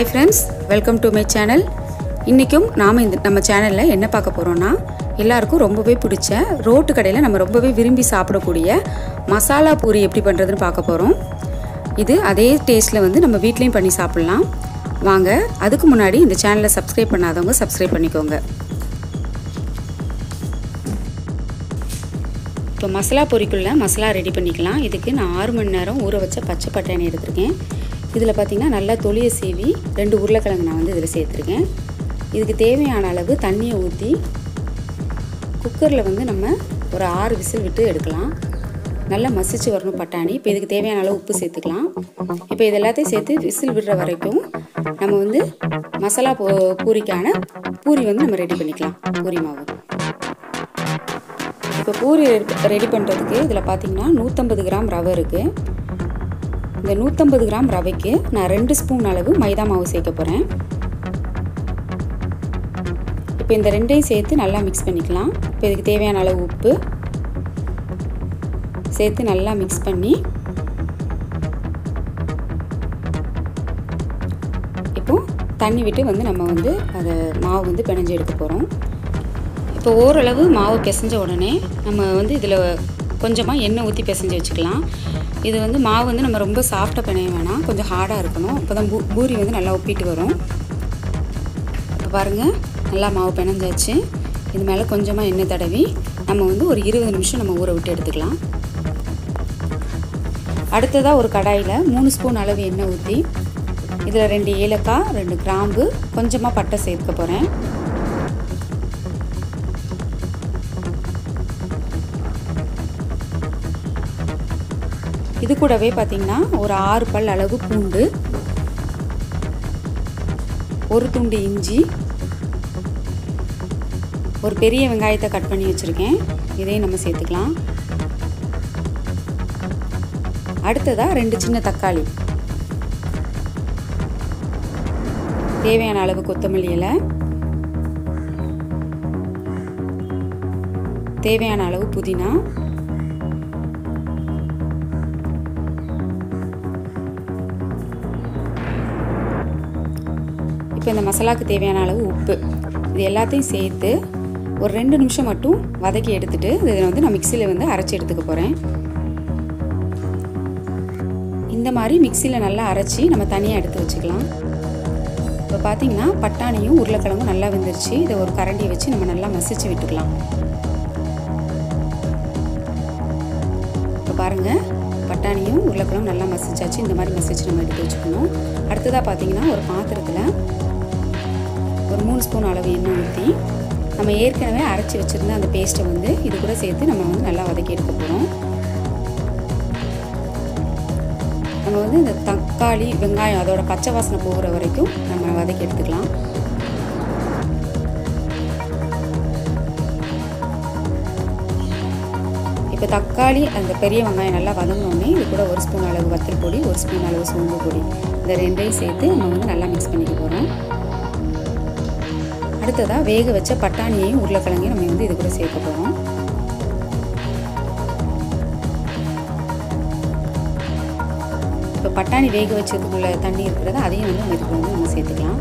Hi friends, welcome to my channel. இன்னைக்கும் நாம நம்ம சேனல்ல என்ன பார்க்க போறோம்னா எல்லாருக்கும் ரொம்பவே பிடிச்ச ரோட்டு கடையில நம்ம ரொம்பவே விரும்பி சாப்பிடக்கூடிய மசாலா பூரி எப்படி பண்றதுன்னு பார்க்க போறோம். இது அதே டேஸ்ட்ல நம்ம வீட்லயும் பண்ணி சாப்பிடலாம். வாங்க அதுக்கு முன்னாடி இந்த சேனலை சப்ஸ்கிரைப் பண்ணாதவங்க சப்ஸ்கிரைப் பண்ணிக்கோங்க. இப்போ மசாலா பொரிக்குள்ள மசாலா ரெடி பண்ணிக்கலாம். இதுக்கு நான் 6 மணி நேரம் ஊற வச்ச பச்சை பட்டாணி எடுத்துர்க்கேன். இதில் பார்த்தீங்கன்னா நல்லா தொலியை சீவி 2 உருளைக்கிழங்கு நான் இதில் சேர்த்துருக்கேன். இதுக்கு தேவையான அளவு தண்ணியை ஊற்றி குக்கரில் நம்ம ஒரு 6 விசில் விட்டு எடுக்கலாம். நல்லா மசிச்சு வரணும் பட்டாணி. இப்போ இதுக்கு தேவையான அளவு உப்பு சேர்த்துக்கலாம். இப்போ இது எல்லாத்தையும் சேர்த்து விசில் விடுற வரைக்கும் நம்ம மசாலா பூரிக்கான பூரி நம்ம ரெடி பண்ணிக்கலாம். பூரி மாவு இப்போ பூரி ரெடி பண்ணுறதுக்கு இதில் பார்த்தீங்கன்னா 150 கிராம் ரவை இருக்குது. இந்த 150 கிராம் ரவைக்கு நான் 2 ஸ்பூன் அளவு மைதா மாவு சேர்க்க போகிறேன். இப்போ இந்த ரெண்டையும் சேர்த்து நல்லா மிக்ஸ் பண்ணிக்கலாம். இப்போ இதுக்கு தேவையான அளவு உப்பு சேர்த்து நல்லா மிக்ஸ் பண்ணி இப்போ தண்ணி விட்டு நம்ம அதை மாவு பிணைஞ்சு எடுக்க போகிறோம். இப்போ ஓரளவு மாவு பிசைஞ்ச உடனே நம்ம இதில் கொஞ்சமாக எண்ணெய் ஊற்றி பிசைஞ்சு வச்சுக்கலாம். இது மாவு நம்ம ரொம்ப சாஃப்டாக பிணைய வேணாம், கொஞ்சம் ஹார்டாக இருக்கணும். அப்போ தான் பூரி நல்லா உப்பிட்டு வரும். இப்போ பாருங்கள், நல்லா மாவு பிணைஞ்சாச்சு. இது மேலே கொஞ்சமாக எண்ணெய் தடவி நம்ம ஒரு 20 நிமிஷம் நம்ம ஊற விட்டு எடுத்துக்கலாம். அடுத்ததாக ஒரு கடாயில் 3 ஸ்பூன் அளவு எண்ணெய் ஊற்றி இதில் 2 ஏலக்காய், 2 கிராம்பு, கொஞ்சமாக பட்டை சேர்க்க போகிறேன். இது கூடவே பார்த்தீங்கன்னா ஒரு 6 பல் அளவு பூண்டு, ஒரு துண்டு இஞ்சி, ஒரு பெரிய வெங்காயத்தை கட் பண்ணி வச்சுருக்கேன். இதையும் நம்ம சேர்த்துக்கலாம். அடுத்ததாக 2 சின்ன தக்காளி, தேவையான அளவு கொத்தமல்லி இலை, தேவையான அளவு புதினா, இப்போ இந்த மசாலாவுக்கு தேவையான அளவு உப்பு, இது எல்லாத்தையும் சேர்த்து ஒரு 2 நிமிஷம் மட்டும் வதக்கி எடுத்துட்டு இதை நான் மிக்சியில் அரைச்சி எடுத்துக்க போகிறேன். இந்த மாதிரி மிக்சியில் நல்லா அரைச்சி நம்ம தனியாக எடுத்து வச்சுக்கலாம். இப்போ பார்த்தீங்கன்னா பட்டாணியும் உருளைக்கிழங்கும் நல்லா வெந்துருச்சு. இதை ஒரு கரண்டியை வச்சு நம்ம நல்லா மசிச்சு விட்டுக்கலாம். இப்போ பாருங்கள், பட்டாணியும் உருளைக்கிழங்கும் நல்லா மசிச்சாச்சு. இந்த மாதிரி மசிச்சு நம்ம எடுத்து வச்சுக்கணும். அடுத்ததாக பார்த்தீங்கன்னா ஒரு பாத்திரத்தில் ஒரு 3 ஸ்பூன் அளவு எண்ணெய் ஊற்றி நம்ம ஏற்கனவே அரைச்சி வச்சுருந்த அந்த பேஸ்ட்டை இது கூட சேர்த்து நம்ம நல்லா வதக்கி எடுக்க போகிறோம். நம்ம இந்த தக்காளி வெங்காயம் அதோட பச்சை வாசனை போகிற வரைக்கும் நம்ம வதக்கி எடுத்துக்கலாம். இப்போ தக்காளி அந்த பெரிய வெங்காயம் நல்லா வதங்கினோடனே இது கூட 1 ஸ்பூன் அளவு வத்தல் பொடி, 1 ஸ்பூன் அளவு சோம்பு பொடி, இந்த ரெண்டையும் சேர்த்து நம்ம நல்லா மிக்ஸ் பண்ணிக்க போகிறோம். அடுத்ததாக வேக வச்ச பட்டாணியையும் உருளைக்கிழங்கையும் நம்ம இது கூட சேர்க்க போகிறோம். இப்போ பட்டாணி வேக வச்சதுக்குள்ள தண்ணி இருக்கிறத அதையும் நம்ம இதுக்குள்ள நம்ம சேர்த்துக்கலாம்.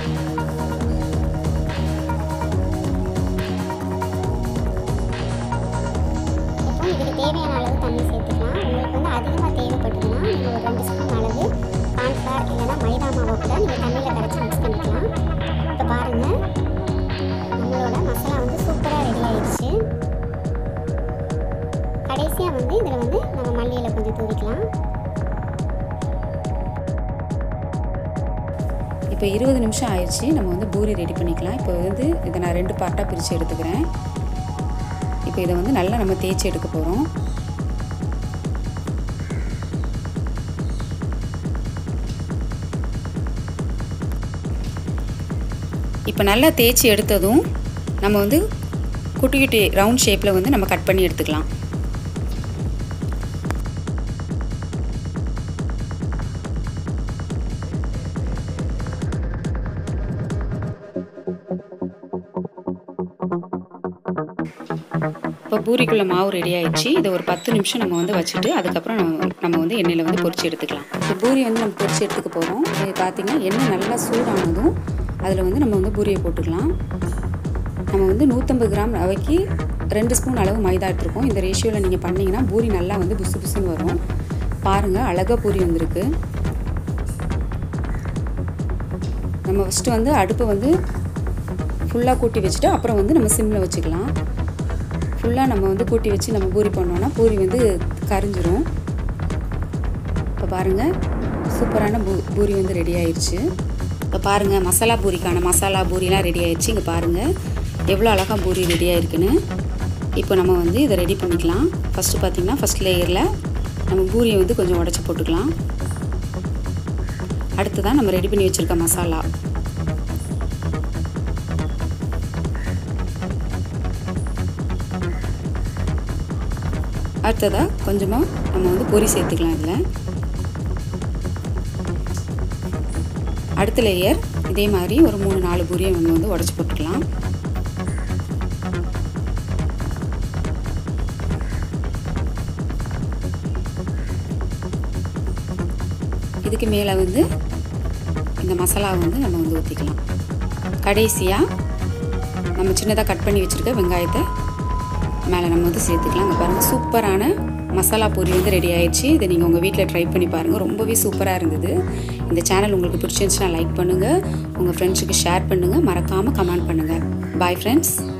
இப்போ இதுக்கு தேவையான அளவு தண்ணி சேர்த்துக்கலாம். உங்களுக்கு அதிகமாக தேவைப்பட்டதுன்னா நீங்கள் ஒரு 2 ஸ்பூன் அளவு கார்ன்ஃப்ளவர் இல்லைன்னா மைதா மாவை கூட நீங்கள் தண்ணியில் கரைச்சி மிக்ஸ் பண்ணிக்கலாம். இப்போ பாருங்கள், நம்மளோட மசாலா சூப்பராக ரெடி ஆயிடுச்சு. கடைசியாக இதில் நம்ம மல்லியில் கொஞ்சம் தூவிக்கலாம். இப்போ 20 நிமிஷம் ஆயிடுச்சு. நம்ம பூரி ரெடி பண்ணிக்கலாம். இப்போ இதை நான் 2 பார்ட்டாக பிரித்து எடுத்துக்கிறேன். இப்போ இதை நல்லா நம்ம தேய்ச்சி எடுக்க போகிறோம். இப்போ நல்லா தேய்ச்சி எடுத்ததும் நம்ம குட்டி குட்டி ரவுண்ட் ஷேப்பில் நம்ம கட் பண்ணி எடுத்துக்கலாம். இப்போ பூரிக்குள்ள மாவு ரெடி ஆயிடுச்சு. இதை ஒரு 10 நிமிஷம் நம்ம வச்சுட்டு அதுக்கப்புறம் நம்ம எண்ணெயில் பொரிச்சு எடுத்துக்கலாம். இப்போ பூரி வந்து நம்ம பொரிச்சு எடுத்துக்க போகிறோம். இது பார்த்திங்கன்னா எண்ணெய் நல்லா சூடானதும் அதில் வந்து நம்ம வந்து பூரியை போட்டுக்கலாம். நம்ம வந்து 150 கிராம் ரவைக்கு 2 ஸ்பூன் அளவு மைதா எடுத்துருக்கோம். இந்த ரேஷியோவில் நீங்கள் பண்ணிங்கன்னா பூரி நல்லா வந்து புசு புசுன்னு வரும். பாருங்கள், அழகாக பூரி வந்திருக்கு. நம்ம ஃபஸ்ட்டு வந்து அடுப்பை வந்து ஃபுல்லாக கூட்டி வச்சுட்டு அப்புறம் வந்து நம்ம சிம்மில் வச்சுக்கலாம். ஃபுல்லாக நம்ம வந்து கூட்டி வச்சு நம்ம பூரி பண்ணோன்னா பூரி வந்து கரிஞ்சிரும். இப்போ பாருங்கள், சூப்பரான பூரி வந்து ரெடி ஆயிடுச்சு. இப்போ பாருங்கள், மசாலா பூரிலாம் ரெடி ஆயிடுச்சு. இங்கே பாருங்கள் எவ்வளோ அழகாக பூரி ரெடி ஆகிருக்குன்னு. இப்போ நம்ம வந்து இதை ரெடி பண்ணிக்கலாம். ஃபஸ்ட்டு பார்த்திங்கன்னா ஃபஸ்ட் லேயரில் நம்ம பூரியை வந்து கொஞ்சம் உடச்சி போட்டுக்கலாம். அடுத்ததான் நம்ம ரெடி பண்ணி வச்சுருக்க மசாலா. அடுத்ததாக கொஞ்சமாக நம்ம வந்து பொரி சேர்த்துக்கலாம். இதில் அடுத்த லேயர் இதே மாதிரி ஒரு 3-4 பூரியை நம்ம வந்து உடச்சி போட்டுக்கலாம். இதுக்கு மேலே வந்து இந்த மசாலாவை வந்து நம்ம வந்து ஊற்றிக்கலாம். கடைசியாக நம்ம சின்னதாக கட் பண்ணி வச்சுருக்க வெங்காயத்தை மேலே நம்ம வந்து சேர்த்துக்கலாம். அங்கே பாருங்கள், சூப்பரான மசாலா பூரி வந்து ரெடி ஆயிடுச்சு. இதை நீங்கள் உங்கள் வீட்டில் ட்ரை பண்ணி பாருங்கள். ரொம்பவே சூப்பராக இருந்தது. இந்த சேனல் உங்களுக்கு பிடிச்சிருந்துச்சுன்னா லைக் பண்ணுங்கள், உங்கள் ஃப்ரெண்ட்ஸுக்கு ஷேர் பண்ணுங்கள், மறக்காமல் கமெண்ட் பண்ணுங்கள். Bye friends.